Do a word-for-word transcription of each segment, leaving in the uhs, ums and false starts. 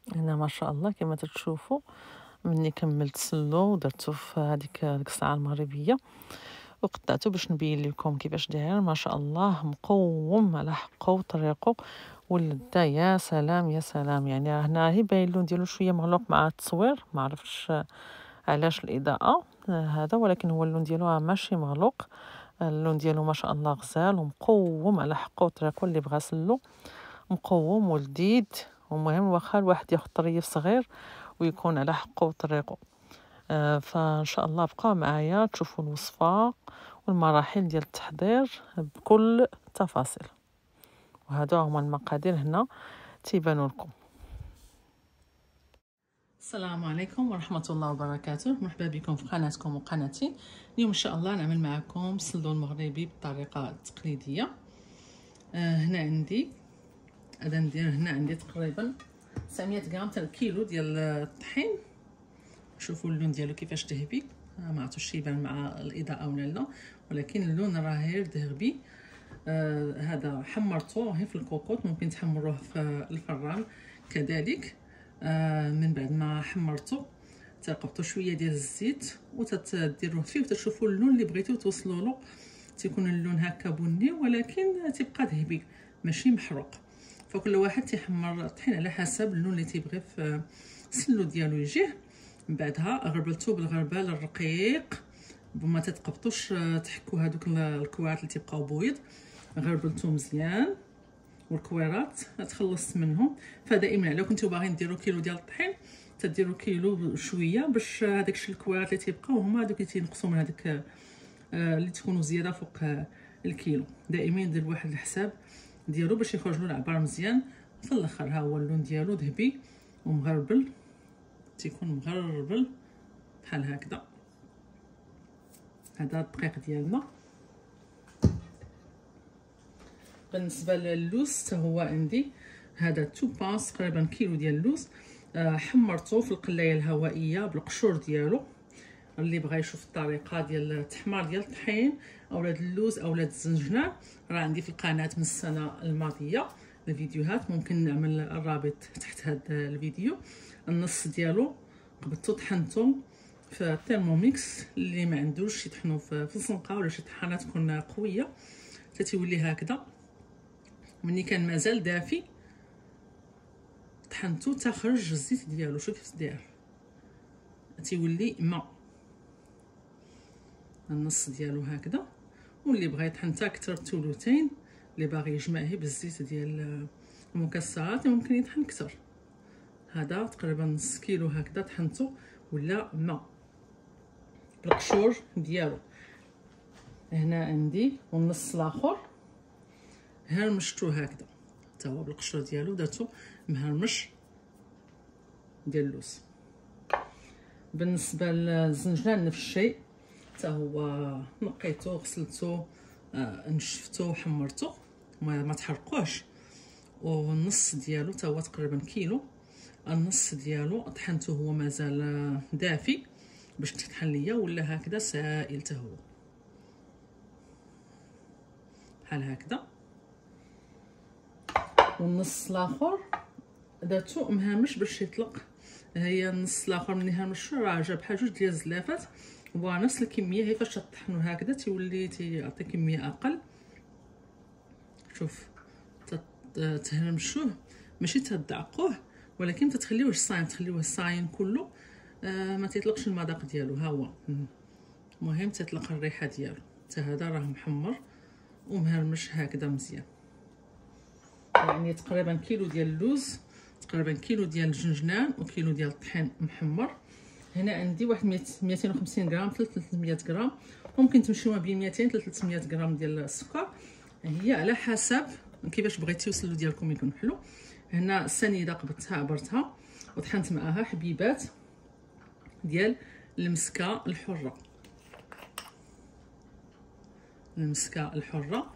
هنا ما شاء الله كما تتشوفوا مني كملت سلو ودرتو في هذيك ديك الساعه المغربيه وقطعته باش نبين لكم كيفاش داير. ما شاء الله مقوم على حقه وطريقه ولدا يا سلام يا سلام. يعني هنا هي باين اللون ديالو شويه مغلوق مع التصوير، ما عرفتش علاش الاضاءه هذا، ولكن هو اللون ديالو ماشي مغلوق. اللون ديالو ما شاء الله غزال ومقوم على حقه وطريقه، اللي بغى سلو مقوم ولذيذ. ومهم واخا الواحد ياخذ طريف صغير ويكون على حقه وطريقه. آه فان شاء الله بقاو معايا تشوفوا الوصفه والمراحل ديال التحضير بكل التفاصيل. وهذا هما المقادير هنا تيبانوا لكم. السلام عليكم ورحمه الله وبركاته، مرحبا بكم في قناتكم وقناتي. اليوم ان شاء الله نعمل معكم سلو المغربي بالطريقه التقليديه. آه هنا عندي غادا ندير هنا عندي تقريبا تسعمية غرام تاع الكيلو ديال الطحين. شوفوا اللون ديالو كيفاش ذهبي، ما عرفتش يبان مع الاضاءه ولا لا، ولكن اللون راه غير ذهبي. آه هذا حمرته هي في الكوكوط، ممكن تحمروه في الفران كذلك. آه من بعد ما حمرته تقبطوا شويه ديال الزيت وتديروه فيه وتشوفوا اللون اللي بغيتو توصلوا له. تيكون اللون هكا بني ولكن تيبقى ذهبي ماشي محروق. فكل واحد تيحمر الطحين على حسب اللون اللي تيبغي في السلو ديالو يجيه. من بعدها غربلتو بالغربال الرقيق بما تتقبطوش تحكوا هذوك الكوارات اللي تيبقاو بويض. غربلتو مزيان والكويرات تخلصت منهم. فدائما على كنتو باغيين ديروا كيلو ديال الطحين تديروا كيلو شويه باش هذاك الشيء الكويرات اللي تيبقاو هما هذوك اللي تينقصوا من هذاك اللي تكونوا زياده فوق الكيلو. دائما دير واحد الحساب ديالو باش يخرج له العبار مزيان. في الاخر ها هو اللون ديالو ذهبي ومغربل، تيكون مغربل بحال هكذا. هذا الدقيق ديالنا. بالنسبه للوز حتى هو عندي هذا تو باس تقريبا كيلو ديال اللوز. آه حمرته في القلايه الهوائيه بالقشور ديالو. اللي بغى يشوف الطريقه ديال التحمار ديال الطحين اولاد اللوز اولاد الزنجنان راه عندي في القناه من السنه الماضيه الفيديوهات، ممكن نعمل الرابط تحت هذا الفيديو. النص ديالو قبضتو طحنتو في الترموميكس، اللي ما عندوش يطحنوا في الزنقه ولا شي طحانه تكون قويه تتولي هكذا. ملي كان مازال دافي طحنتو تخرج الزيت ديالو. شوف كيف داير تيولي ماء النص ديالو هكذا. واللي بغى يطحن حتى اكثر بثلثين، اللي باغي يجمعه بالزيت ديال المكسرات ممكن يطحن اكثر. هذا تقريبا نص كيلو هكذا طحنتو ولا ماء بالقشور ديالو. هنا عندي والنص الاخر هرمشتو هكذا حتى هو بالقشور ديالو، درتو مهرمش ديال اللوز. بالنسبه للزنجلان نفس الشيء، حتى هو نقيتو غسلتو آه نشفتو وحمرتو ما, ما تحرقوش. والنص ديالو حتى هو تقريبا كيلو. النص ديالو طحنته هو مازال دافي باش تطحن ليا ولا هكذا سائل حتى هو بحال هكذا. والنص الاخر درتو مهامش باش يطلق. هي النص الاخر ملي هامشو راه جا بحال جوج ديال الزلافات ونفس الكميه. هي فاش تطحنوا هكذا تيولي تيعطي كميه اقل. شوف تهرمشوه ماشي تدعقوه ولكن تتخليوه صايم، تخليوه صايم كله آه ما تيطلقش المذاق ديالو. ها هو المهم تطلق الريحه ديالو. حتى هذا راه محمر ومهرمش هكذا مزيان. يعني تقريبا كيلو ديال اللوز، تقريبا كيلو ديال الجنجنان وكيلو ديال الطحين محمر. هنا عندي واحد مئتين وخمسين غرام حتى ثلاثمية غرام، ممكن تمشيو ما بين مئتين حتى ثلاثمية غرام ديال السكر، هي على حسب كيفاش بغيتيو السلو ديالكم يكون حلو. هنا السنيده قبضتها عبرتها وطحنت معاها حبيبات ديال المسكه الحره. المسكه الحره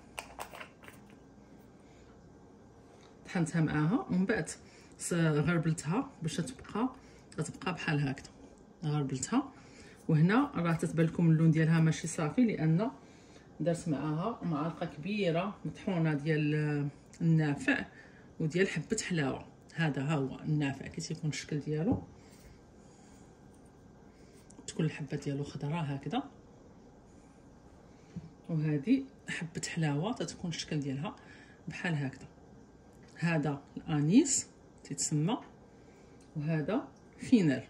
طحنتها معاها ومن بعد غربلتها باش تبقى تبقى بحال هكذا. غربلتها وهنا راه تتبان لكم اللون ديالها ماشي صافي لان درت معاها معلقه كبيره مطحونه ديال النافع وديال حبه حلاوه. هذا ها هو النافع كي تيكون الشكل ديالو، تكون الحبه ديالو خضراء هكذا. وهذه حبه حلاوه تتكون الشكل ديالها بحال هكذا. هذا الانيس تيتسمى، وهذا فينر.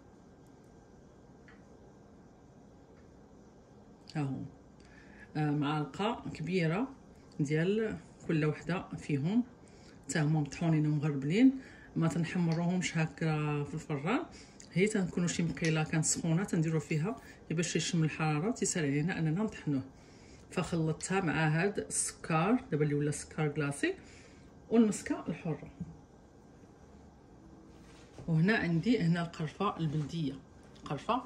ها هو آه معلقه كبيره ديال كل وحده فيهم، حتى هما مطحونين ومغربلين، ما تنحمروهمش هكا في الفران. هي تنكونوا شي مقيله كانت سخونه تنديروا فيها باش يشم الحراره تيسهل علينا اننا نطحنوه. فخلطتها مع هاد السكر دابا اللي ولا سكر كلاصي والمسكه الحره. وهنا عندي هنا القرفه البلديه. القرفه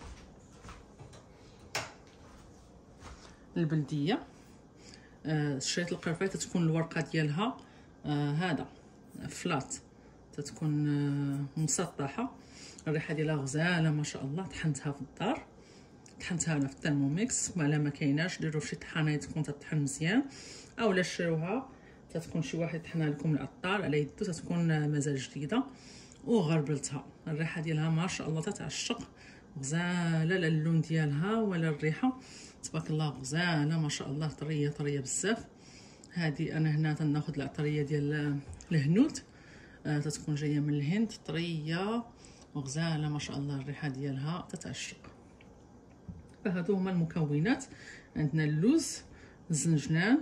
البلديه آه شريت القرفه تتكون الورقه ديالها آه هذا فلات، تتكون آه مسطحه، الريحه ديالها غزاله ما شاء الله. طحنتها في الدار، طحنتها انا في الترموميكس، ولا ما كايناش ديروا شي طحانه تكون تطحن مزيان، اولا شروها تتكون شي واحد طحنها لكم العطار على يدو، تتكون مازال جديده. وغربلتها، الريحه ديالها ما شاء الله تتعشق، غزاله، لا اللون ديالها ولا الريحه، تبارك الله غزاله ما شاء الله، طريه طريه بزاف. هذه انا هنا تناخذ العطريه ديال الهنود، آه تتكون جايه من الهند، طريه وغزاله ما شاء الله، الريحه ديالها تتعشق. فهادو هما المكونات. عندنا اللوز، الزنجنان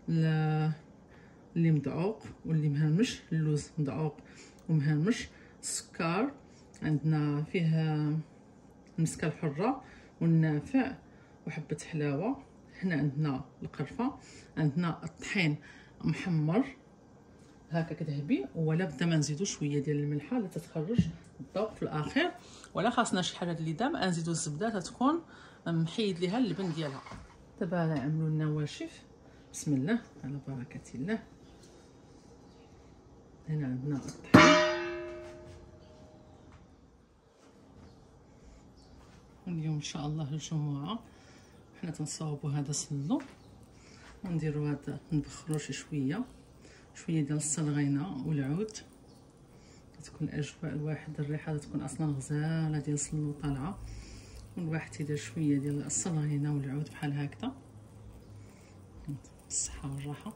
اللي مدعوق واللي مهرمش، اللوز مدعوق ومهرمش، السكر عندنا فيه المسكه الحره والنافع وحبه حلاوه. هنا عندنا القرفه، عندنا الطحين محمر هكا كذهبي، ولا بدا ما نزيدو شويه ديال الملحه اللي تتخرج الذوق في الاخير، ولا خاصنا شي حاجه اللي دام نزيدو الزبده تتكون محيد ليها اللبن ديالها. دابا نعملوا النواشف. بسم الله على بركه الله. هنا عندنا الطحين، اليوم ان شاء الله الجمعه حنا تنصاوبوا هذا الصندوق ونديروا هذا، نبخروا شي شويه شويه ديال الصلغينه والعود، تكون الاجواء الواحد، الريحه تكون اصلا غزاله ديال الصلو طالعه، والواحد تيدير شويه ديال الصلغينه والعود بحال هكذا بالصحه والراحه.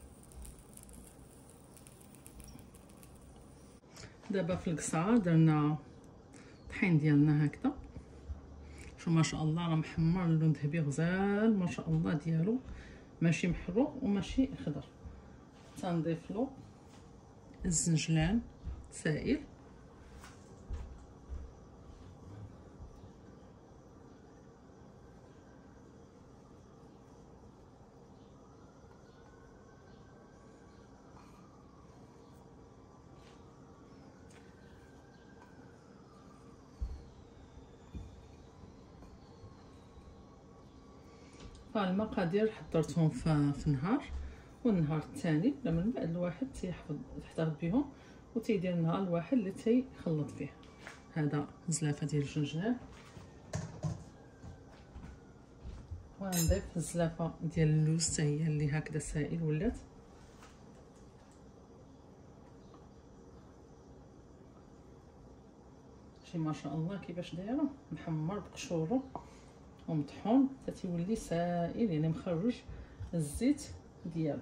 دابا في القصعه درنا الطحين ديالنا هكذا، شو ما شاء الله راه محمر، اللون ذهبي غزال ما شاء الله ديالو، ماشي محروق وماشي خضر. تنضيف له الزنجلان سائل، فالمقادير حضرتهم في, في نهار، والنهار الثاني لما من بعد الواحد تيحفظ تحتفظ بهم وتيدير النهار الواحد اللي تيخلط فيه. هذا زلافه ديال الجنجنان، ونضيف الزلافه ديال اللوز حتى هي اللي هكذا سائل ولات. شي ما شاء الله كيفاش دايره، محمر بقشورو ومطحون حتى تيولي سائل، يعني مخرج الزيت ديالو.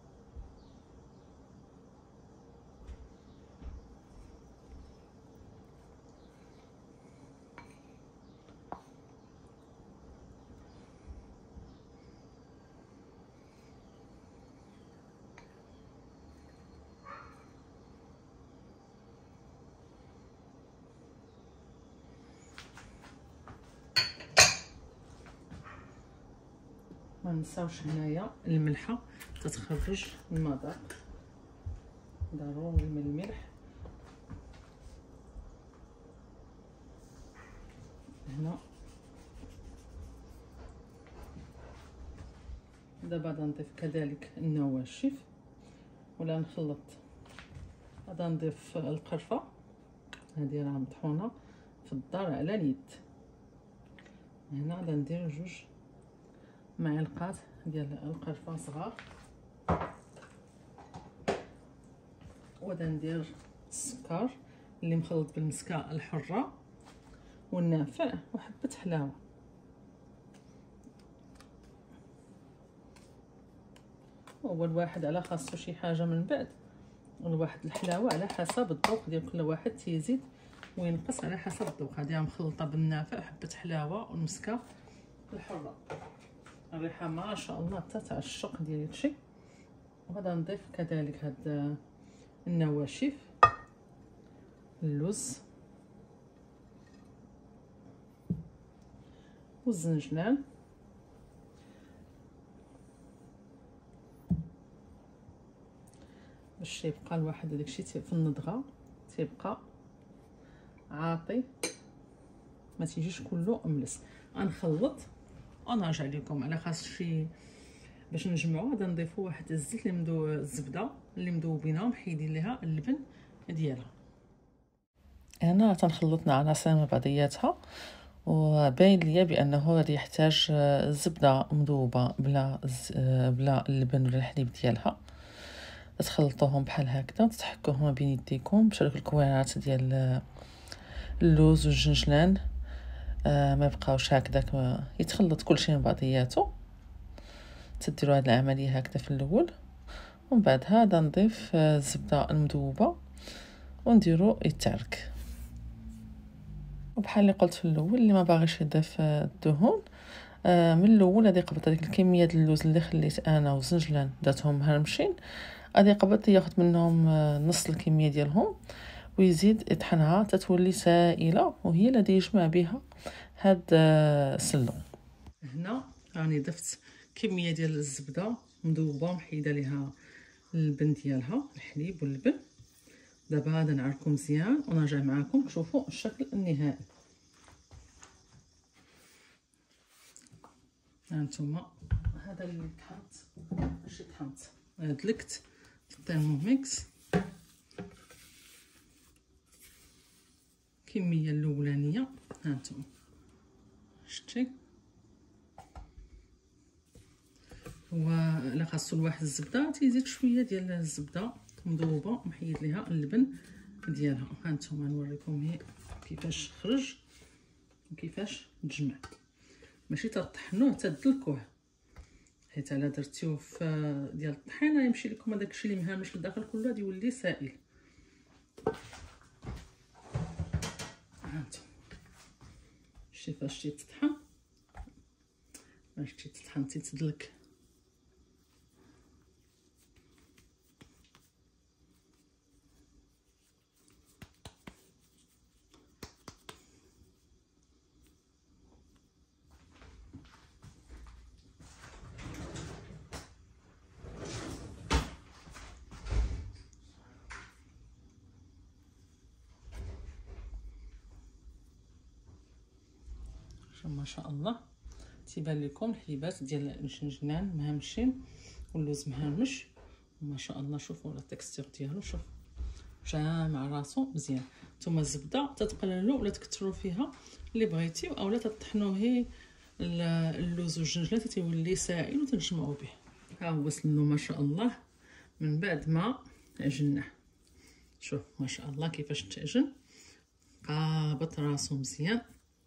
ما نساوش هنايا الملحه تتخرج المذاق، ضروري من الملح. هنا دابا غادي نضيف كذلك النواشف ولا نخلط. غادي نضيف القرفه، هذه راه مطحونه في الدار على اليد. هنا غادي ندير جوج معلقات ديال القرفه صغار، وغادي ندير السكر اللي مخلط بالمسكه الحره والنافع وحبه حلاوه. هو الواحد على خاصو شي حاجه من بعد، الواحد الحلاوه على حسب الذوق ديال كل واحد تيزيد وينقص على حسب الذوق. هذه مخلطه بالنافع وحبه حلاوه والمسكه الحره. الريحه ما شاء الله حتى تاع الشق ديال هادشي. وغادا نضيف كذلك هاد النواشف، اللوز والزنجلان باش يبقى الواحد داكشي في النضغه تيبقى عاطي ما تيجيش كله ملس. غنخلط ونرجع لكم على خاص شي باش نجمعو. غادي نضيفو واحد الزيت اللي مدو الزبده اللي مذوبينها ومحيدين ليها اللبن ديالها. هنا تنخلطنا عناصر مع بعضياتها وباين ليا بانه غادي يحتاج الزبده مذوبه بلا بلا اللبن ولا الحليب ديالها. تخلطوهم بحال هكذا تحكوهم ما بين يديكم باش هذوك الكويرات ديال اللوز والجنجلان آه ما يبقاوش هكذاك، يتخلط كلشي مع بعضياتو. تديروا هذه العمليه هكذا في الاول، ومن بعد هذا نضيف الزبده المذوبه ونديرو يتعرك. وبحال اللي قلت في الاول اللي ما باغيش يضيف الدهون آه من الاول غادي يقبط هذيك الكميه ديال اللوز اللي خليت انا والزنجلان درتهم مهرمشين، غادي يقبط ياخذ منهم نص الكميه ديالهم ويزيد يطحنها تتولي سائله، وهي اللي غادي يجمع بها هاد السلو. هنا راني ضفت كميه ديال الزبده مذوبه محيده ليها اللبن ديالها الحليب واللبن. دابا غادي نعركو مزيان ونرجع معكم تشوفوا الشكل النهائي. هانتوما هذا اللي طحنت ماشي طحنت دلكت في الثيرموميكس الكميه الاولانيه. هانتوما شتي هو الا خاصو الواحد الزبده تيزيد شويه ديال الزبده مذوبه محيد ليها اللبن ديالها. هانتوما نوريكم هي كيفاش خرج وكيفاش تجمع، ماشي تطحنوه تدلكوه، حيت الا درتيوه في ديال الطحينه يمشي لكم هذاك الشيء اللي مهامش لداخل كله غادي يولي سائل. هانتوما شتي فاش تيتطحن فاش تيتطحن تيتدلك. ما شاء الله تيبان لكم الحليبات ديال الجنجلان مهمشين واللوز مهمش ما شاء الله. شوفوا لا تكستير ديالو، شوف جامع راسو مزيان. نتوما الزبده تتقللوا ولا تكثروا فيها اللي بغيتيو، اولا تطحنوه هي اللوز والجنجلان تيولي سائل وتنجمعوا به. ها هو سلو ما شاء الله من بعد ما عجناه. شوف ما شاء الله كيفاش تعجن، قابط راسو مزيان.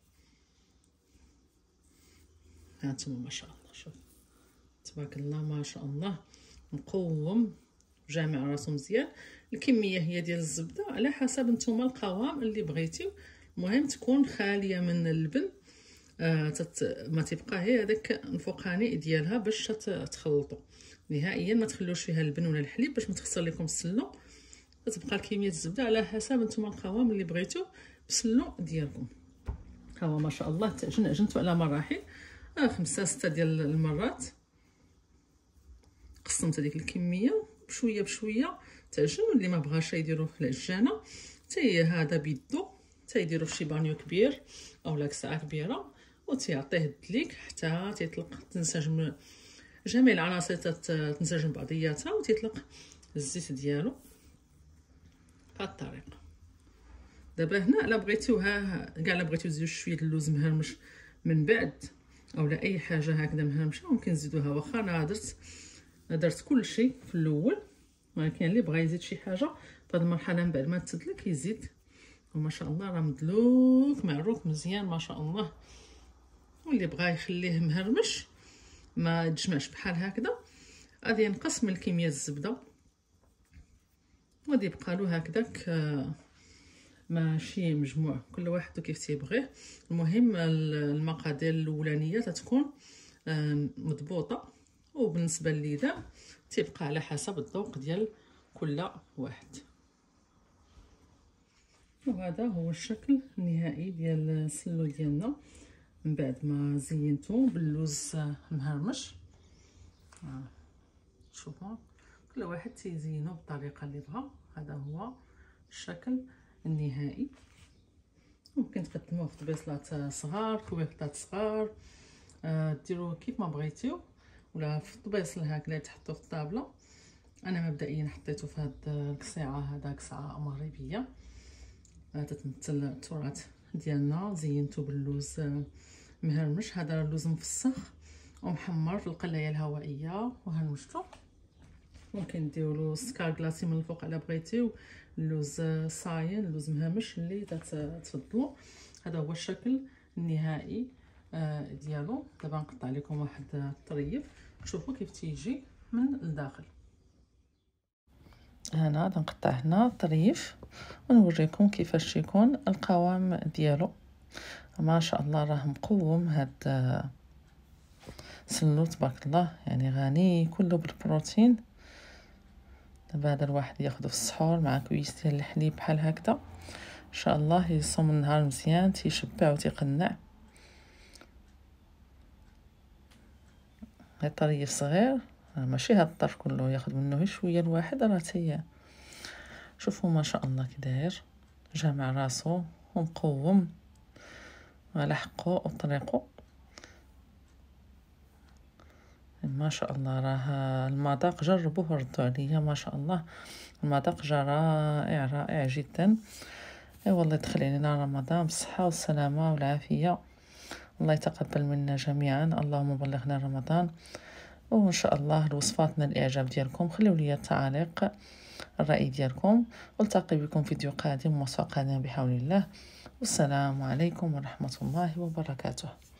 هانتوما ما شاء الله شوف تبارك الله ما شاء الله مقوم جامع راسو مزيان. الكميه هي ديال الزبده على حسب نتوما القوام اللي بغيتيو، المهم تكون خاليه من اللبن آه تت... ما تبقى هي هذاك الفوقاني ديالها باش تخلطوا نهائيا. ما تخلوش فيها اللبن ولا الحليب باش ما تخسر لكم السلو. تبقى كميه الزبده على حسب نتوما القوام اللي بغيتو بالسلو ديالكم. ها هو ما شاء الله تعجن عجنتو على مراحل آه خمسة ستة ديال المرات. قسمت هذيك الكميه بشويه بشويه تعجن. واللي ما بغاش يديروه في العجانه حتى هذا بيدو تيديروا في شي بانيو كبير او لا كسعه كبيره وتيعطيه الدليك حتى تيطلق تنسجم جميع العناصر تنسجم بعضياتها وتيطلق الزيت ديالو بهذه الطريقه. دابا هنا الا بغيتوها كاع الا بغيتو تزيدوا شويه اللوز مهرمش من بعد اولا اي حاجه هكذا مهرمشه ممكن تزيدوها. واخا انا درت درت كل شيء في الاول، ولكن اللي بغى يزيد شي حاجه في هذه المرحله من بعد ما تسدلك يزيد، وما شاء الله راه مدلوك معروك مزيان ما شاء الله. واللي بغى يخليه مهرمش ما تجمعش بحال هكذا غادي ينقص من كميه الزبده، غادي يبقى له هكذاك ماشي مجموع، كل واحد كيف تيبغيه. المهم المقادير الاولانيه تتكون مضبوطه، وبالنسبه لليدام تيبقى على حسب الذوق ديال كل واحد. وهذا هو الشكل النهائي ديال السلو ديالنا من بعد ما زينته باللوز مهرمش. آه. شوفوا كل واحد تيزينو بالطريقه اللي بغا. هذا هو الشكل النهائي. ممكن تقدموه في طبيصلات صغار، كويرطات صغار، آه ديروه كيف ما بغيتيو، ولا في الطبيصل هكذا تحطوه في الطابله. انا مبدئيا حطيته في هاد القصيعه، هذا قصعه مغربيه تتمثل التراث ديالنا. زينته باللوز مهرمش، هذا اللوز مفسخ ومحمر في القلايه الهوائيه وهرمشتو. ممكن ديروا له سكر كلاصي من الفوق على بغيتيو، اللوز صاين، اللوز مهرمش اللي تفضلوا. هذا هو الشكل النهائي ديالو. دابا نقطع لكم واحد الطريف تشوفوا كيف تيجي من الداخل. هنا غنقطع هنا طريف ونوريكم كيفاش تيكون القوام ديالو. ما شاء الله راه مقوم هاد سلو تبارك الله، يعني غني كله بالبروتين. دابا هذا الواحد ياخذه في السحور مع كويس ديال الحليب بحال هكذا ان شاء الله يصوم النهار مزيان، تيشبع وتيقنع. هاد طريف صغير ماشي هاد الطرف كله، ياخذ منه غير شويه الواحد راه تي. شوفوا ما شاء الله كي داير جامع راسو ومقوم على حقه وطريقه. ما شاء الله راه المذاق جربوه وردوا عليا، ما شاء الله المذاق جا رائع رائع جدا. اي والله يدخل علينا رمضان بالصحه والسلامه والعافيه، الله يتقبل منا جميعا، اللهم بلغنا رمضان. وان شاء الله الوصفات من الاعجاب ديالكم، خليوا لي التعاليق الرأي ديالكم، والتقي بكم فيديو قادم وصفة قادمة بحول الله. والسلام عليكم ورحمة الله وبركاته.